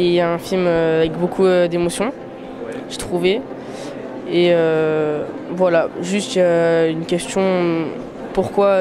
C'est un film avec beaucoup d'émotions, j'ai trouvé. Et voilà, juste une question, pourquoi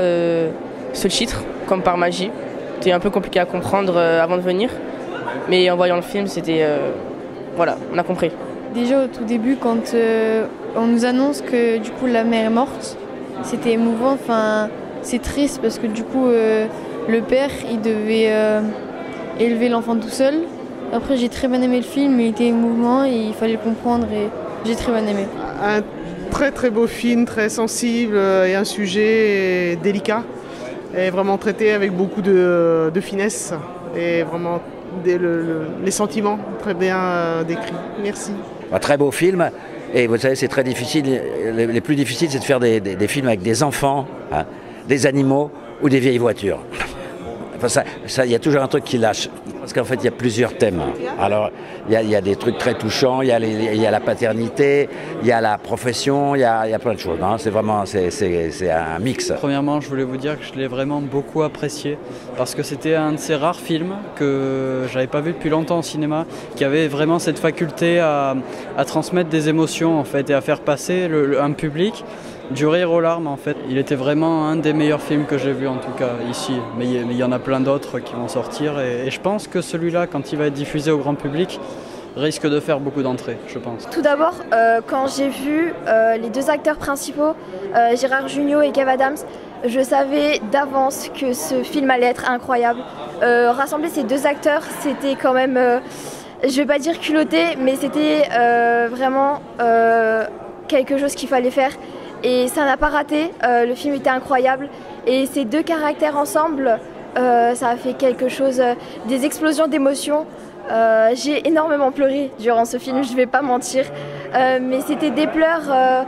ce titre, comme par magie? C'était un peu compliqué à comprendre avant de venir, mais en voyant le film, c'était... voilà, on a compris. Déjà au tout début, quand on nous annonce que du coup la mère est morte, c'était émouvant, enfin c'est triste parce que du coup le père il devait élever l'enfant tout seul. Après j'ai très bien aimé le film, il était émouvant et il fallait le comprendre et j'ai très bien aimé. Un très très beau film, très sensible et un sujet délicat et vraiment traité avec beaucoup de finesse et vraiment les sentiments très bien décrits. Merci. Un très beau film, et vous savez c'est très difficile, les plus difficiles c'est de faire des films avec des enfants, hein, des animaux ou des vieilles voitures. Enfin, ça, y a toujours un truc qui lâche, parce qu'en fait il y a plusieurs thèmes. Alors il y a des trucs très touchants, il y a la paternité, il y a la profession, il y a plein de choses. Hein. C'est vraiment c'est un mix. Premièrement, je voulais vous dire que je l'ai vraiment beaucoup apprécié, parce que c'était un de ces rares films que j'avais pas vu depuis longtemps au cinéma, qui avait vraiment cette faculté à transmettre des émotions en fait, et à faire passer un public du rire aux larmes en fait. Il était vraiment un des meilleurs films que j'ai vu en tout cas ici, mais il y en a plein d'autres qui vont sortir et je pense que celui-là, quand il va être diffusé au grand public, risque de faire beaucoup d'entrées, je pense. Tout d'abord, quand j'ai vu les deux acteurs principaux, Gérard Jugnot et Kev Adams, je savais d'avance que ce film allait être incroyable. Rassembler ces deux acteurs, c'était quand même, je vais pas dire culotté, mais c'était vraiment quelque chose qu'il fallait faire. Et ça n'a pas raté, le film était incroyable et ces deux caractères ensemble, ça a fait quelque chose, des explosions d'émotions. J'ai énormément pleuré durant ce film, je vais pas mentir, mais c'était des pleurs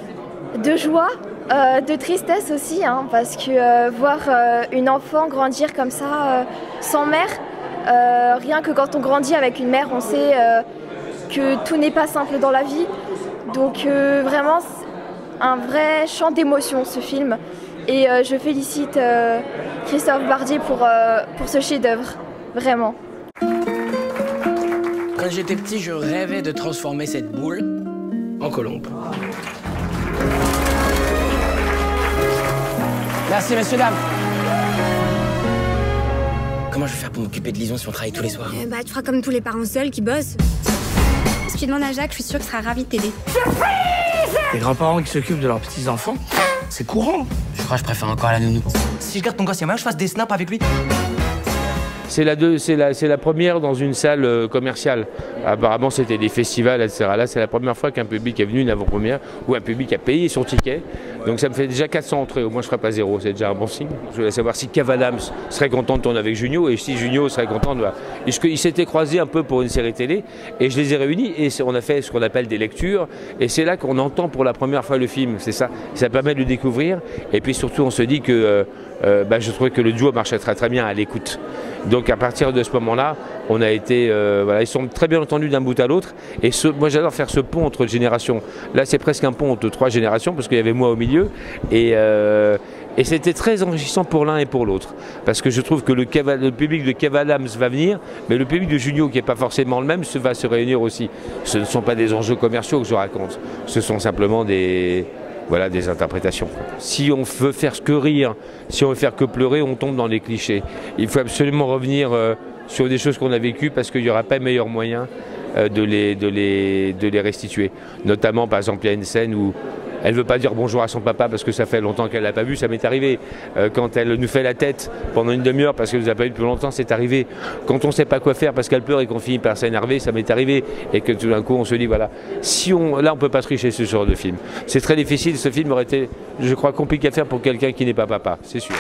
de joie, de tristesse aussi, hein, parce que voir une enfant grandir comme ça, sans mère, rien que quand on grandit avec une mère, on sait que tout n'est pas simple dans la vie, donc vraiment un vrai chant d'émotion ce film et je félicite Christophe Bardier pour ce chef-d'œuvre, vraiment. Quand j'étais petit, je rêvais de transformer cette boule en colombe. Merci, messieurs, dames. Comment je vais faire pour m'occuper de Lison si on travaille tous les soirs? Tu feras comme tous les parents seuls qui bossent. Si tu demandes à Jacques, je suis sûre qu'il sera ravi de t'aider. Les grands-parents qui s'occupent de leurs petits-enfants, c'est courant. Je crois que je préfère encore la nounou. Si je garde ton gosse, il y a moyen que je fasse des snaps avec lui? C'est la première dans une salle commerciale. Apparemment, c'était des festivals, etc. Là, c'est la première fois qu'un public est venu, une avant-première, ou un public a payé son ticket. Donc ça me fait déjà 400 entrées. Au moins, je ne ferai pas zéro. C'est déjà un bon signe. Je voulais savoir si Kev Adams serait content de tourner avec Jugnot et si Jugnot serait content de... Ils s'étaient croisés un peu pour une série télé et je les ai réunis et on a fait ce qu'on appelle des lectures. Et c'est là qu'on entend pour la première fois le film. C'est ça. Ça permet de le découvrir. Et puis surtout, on se dit que je trouvais que le duo marchait très très bien à l'écoute. Donc à partir de ce moment-là, on a été, voilà, ils sont très bien entendus d'un bout à l'autre. Et moi j'adore faire ce pont entre générations. Là c'est presque un pont entre 3 générations parce qu'il y avait moi au milieu. Et c'était très enrichissant pour l'un et pour l'autre. Parce que je trouve que le public de Kev Adams va venir, mais le public de Jugnot, qui n'est pas forcément le même, va se réunir aussi. Ce ne sont pas des enjeux commerciaux que je raconte. Ce sont simplement des interprétations. Si on veut faire que rire, si on veut faire que pleurer, on tombe dans les clichés. Il faut absolument revenir sur des choses qu'on a vécues parce qu'il n'y aura pas meilleur moyen de les restituer. Notamment, par exemple, il y a une scène où elle ne veut pas dire bonjour à son papa parce que ça fait longtemps qu'elle ne l'a pas vu, ça m'est arrivé. Quand elle nous fait la tête pendant une demi-heure parce qu'elle ne nous a pas vu depuis longtemps, c'est arrivé. Quand on ne sait pas quoi faire parce qu'elle pleure et qu'on finit par s'énerver, ça m'est arrivé. Et que tout d'un coup on se dit voilà, là on ne peut pas tricher ce genre de film. C'est très difficile, ce film aurait été, je crois, compliqué à faire pour quelqu'un qui n'est pas papa, c'est sûr.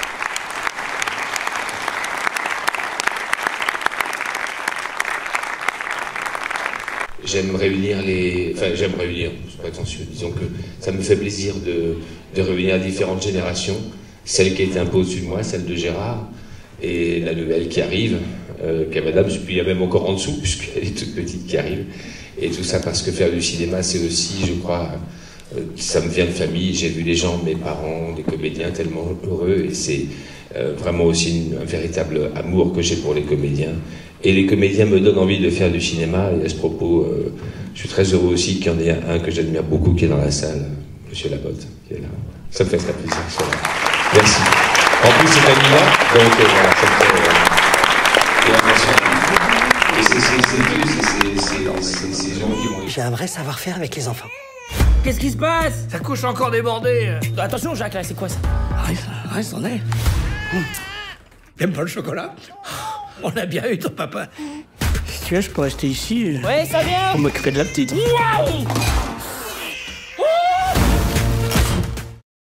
J'aime réunir j'aime réunir, je suis prétentieux, disons que ça me fait plaisir de réunir différentes générations, celle qui était un peu au-dessus de moi, celle de Gérard, et la nouvelle qui arrive, Kev Adams, puis il y a même encore en dessous, puisqu'elle est toute petite qui arrive, et tout ça parce que faire du cinéma, c'est aussi, je crois, ça me vient de famille, j'ai vu les gens, mes parents, des comédiens tellement heureux, et c'est vraiment aussi un véritable amour que j'ai pour les comédiens, Et les comédiens me donnent envie de faire du cinéma. Et à ce propos, je suis très heureux aussi qu'il y en ait un que j'admire beaucoup qui est dans la salle, Monsieur Labotte, qui est là. Ça me fait très plaisir. Merci. En plus, c'est Camilla, donc voilà, ça me fait... c'est gens qui ont... J'ai un vrai savoir-faire avec les enfants. Qu'est-ce qui se passe? Sa couche encore débordée. Attention, Jacques, là, c'est quoi ça? Reste, on est. T'aimes pas le chocolat? On a bien eu ton papa. Si tu veux, je peux rester ici. Ouais, ça vient. Pour m'occuper de la petite. Waouh!